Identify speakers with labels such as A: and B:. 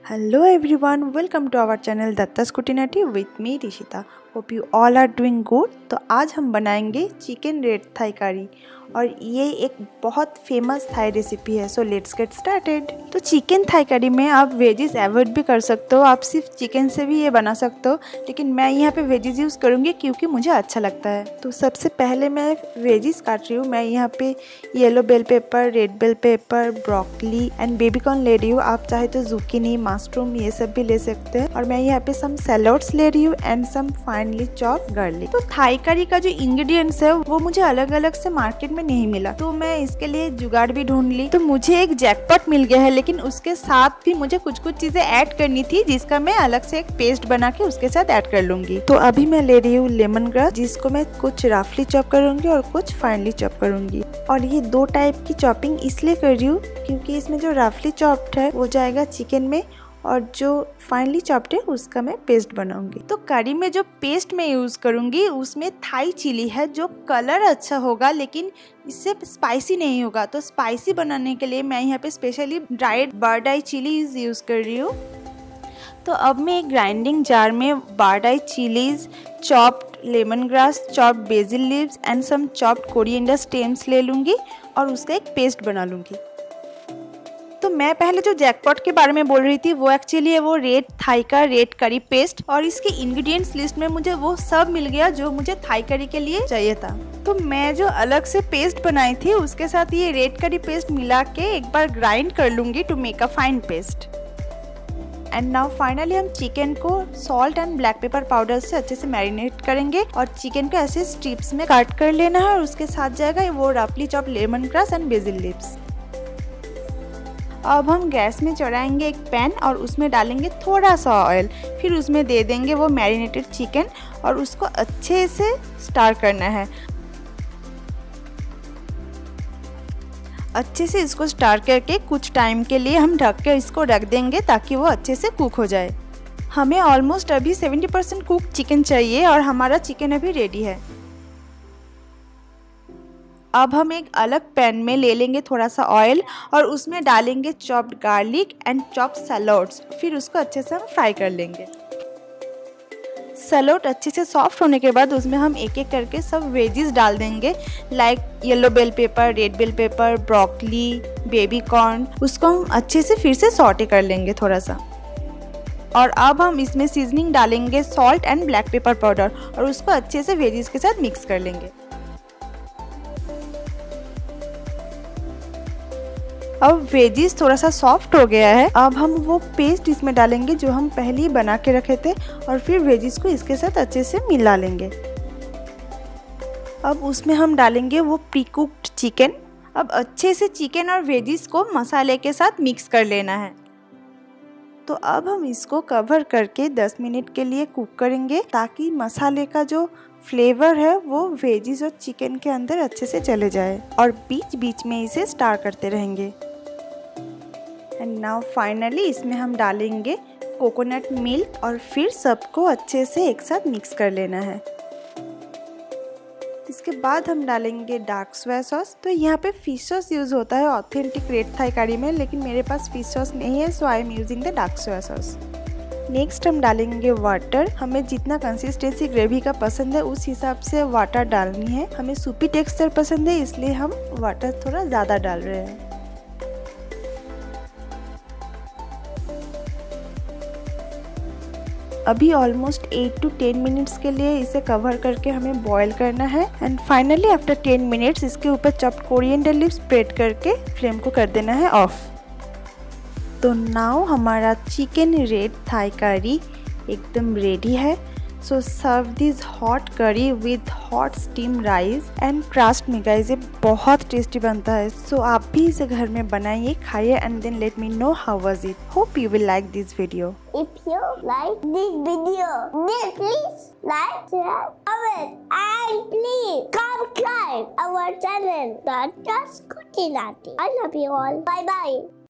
A: Hello everyone, welcome to our channel Datta's Kutinati with me Rishita. Hope you all are doing good. तो आज हम बनाएंगे chicken red Thai curry और ये एक बहुत फेमस थाई रेसिपी है. So let's get started. तो चिकन थाई करी में आप वेजिस अवॉइड भी कर सकते हो, आप सिर्फ चिकन से भी ये बना सकते हो, लेकिन मैं यहाँ पे वेजिस यूज़ करूँगी क्योंकि मुझे अच्छा लगता है. तो सबसे पहले मैं वेजिस काट रही हूँ. मैं यहाँ पे yellow bell pepper, red bell pepper, broccoli and baby corn ले रही हूँ. आप चाहे तो जुकीनी, मशरूम ये सब भी ले सकते हैं. और मैं यहाँ पे सम सैलड्स ले रही हूँ and some finely chop garlic. तो थाई करी का जो इंग्रेडिएंट्स है वो मुझे अलग अलग से मार्केट में नहीं मिला, तो मैं इसके लिए जुगाड़ भी ढूंढ ली. तो मुझे एक जैकपॉट मिल गया है, लेकिन उसके साथ भी मुझे कुछ चीजें ऐड करनी थी, जिसका मैं अलग से एक पेस्ट बना के उसके साथ ऐड कर लूंगी. तो अभी मैं ले रही हूँ लेमन ग्रास, जिसको मैं कुछ रफली चॉप करूंगी और कुछ फाइनली चॉप करूंगी. और ये दो टाइप की चॉपिंग इसलिए कर रही हूँ क्योंकि इसमें जो रफली चॉप्ड है वो जाएगा चिकन में और जो फाइनली चॉप्ड है उसका मैं पेस्ट बनाऊंगी. तो करी में जो पेस्ट मैं यूज करूंगी उसमें थाई चिली है, जो कलर अच्छा होगा लेकिन इससे स्पाइसी नहीं होगा. तो स्पाइसी बनाने के लिए मैं यहाँ पे specially dried bird eye chillies use कर रही हूँ. तो अब मैं एक ग्राइंडिंग जार में bird eye chillies, chopped lemongrass, chopped basil leaves and some chopped coriander stems ले लूँगी और उसका एक पेस्ट बना लूँगी. तो मैं पहले जो जैकपॉट के बारे में बोल रही थी वो एक्चुअली है वो रेड थाई का रेड करी पेस्ट, और इसके इंग्रेडिएंट्स लिस्ट में मुझे वो सब मिल गया जो मुझे थाई करी के लिए चाहिए था. तो मैं जो अलग से पेस्ट बनाई थी उसके साथ ये रेड करी पेस्ट मिला के एक बार ग्राइंड कर लूँगी to make a fine paste. And now finally हम चिकन को salt and black pepper powder से अच्छे से मैरिनेट करेंगे और चिकन को ऐसे स्ट्रिप्स में काट कर लेना है. और उसके साथ जाएगा वो रफली chop lemongrass and basil leaves. अब हम गैस में चढ़ाएंगे एक पैन और उसमें डालेंगे थोड़ा सा ऑयल. फिर उसमें दे देंगे वो मैरिनेटेड चिकन और उसको अच्छे से स्टर करना है. अच्छे से इसको स्टर करके कुछ टाइम के लिए हम ढक कर इसको रख देंगे ताकि वो अच्छे से कुक हो जाए. हमें ऑलमोस्ट अभी 70% कुक चिकन चाहिए और हमारा चिकन अभी रेडी है. अब हम एक अलग पैन में ले लेंगे थोड़ा सा ऑयल और उसमें डालेंगे chopped garlic and chopped shallots. फिर उसको अच्छे से हम फ्राई कर लेंगे. सैलड अच्छे से सॉफ्ट होने के बाद उसमें हम एक एक करके सब वेजिस डाल देंगे, like yellow bell pepper, red bell pepper, broccoli, baby corn. उसको हम अच्छे से फिर से सॉटे कर लेंगे थोड़ा सा. और अब हम इसमें सीजनिंग डालेंगे salt and black pepper powder और उसको अच्छे से वेजिस के साथ मिक्स कर लेंगे. अब वेजिस थोड़ा सा सॉफ्ट हो गया है. अब हम वो पेस्ट इसमें डालेंगे जो हम पहले ही बना के रखे थे और फिर वेजिस को इसके साथ अच्छे से मिला लेंगे. अब उसमें हम डालेंगे वो प्री कुक्ड चिकन. अब अच्छे से चिकन और वेजिस को मसाले के साथ मिक्स कर लेना है. तो अब हम इसको कवर करके 10 मिनट के लिए कुक करेंगे ताकि मसाले का जो फ्लेवर है वो वेजिस और चिकन के अंदर अच्छे से चले जाए. और बीच बीच में इसे स्टर करते रहेंगे. एंड नाउ फाइनली इसमें हम डालेंगे कोकोनट मिल्क और फिर सबको अच्छे से एक साथ मिक्स कर लेना है. इसके बाद हम डालेंगे डार्क सोया सॉस. तो यहाँ पे फिश सॉस यूज़ होता है ऑथेंटिक रेड थाई करी में, लेकिन मेरे पास फिश सॉस नहीं है, so I am using the dark soya sauce. Next हम डालेंगे वाटर. हमें जितना कंसिस्टेंसी ग्रेवी का पसंद है उस हिसाब से वाटर डालनी है. हमें सूपी टेक्सचर पसंद है इसलिए हम वाटर थोड़ा ज़्यादा डाल रहे हैं. अभी ऑलमोस्ट 8 to 10 मिनट्स के लिए इसे कवर करके हमें बॉईल करना है. एंड फाइनली आफ्टर 10 मिनट्स इसके ऊपर चॉप्ड कोरिएंडर लीव्स स्प्रेड करके फ्लेम को कर देना है ऑफ. तो नाउ हमारा चिकन रेड थाई करी एकदम रेडी है. So serve this hot curry with hot steam rice and crust में. गाइस ये बहुत टेस्टी बनता है. सो आप भी इसे घर में बनाइए, खाइए and then let me know how was it. Hope you will like this video.
B: If you like this video, then please like, share, comment, and please subscribe our channel. That's Kutinati. I love you all. Bye bye.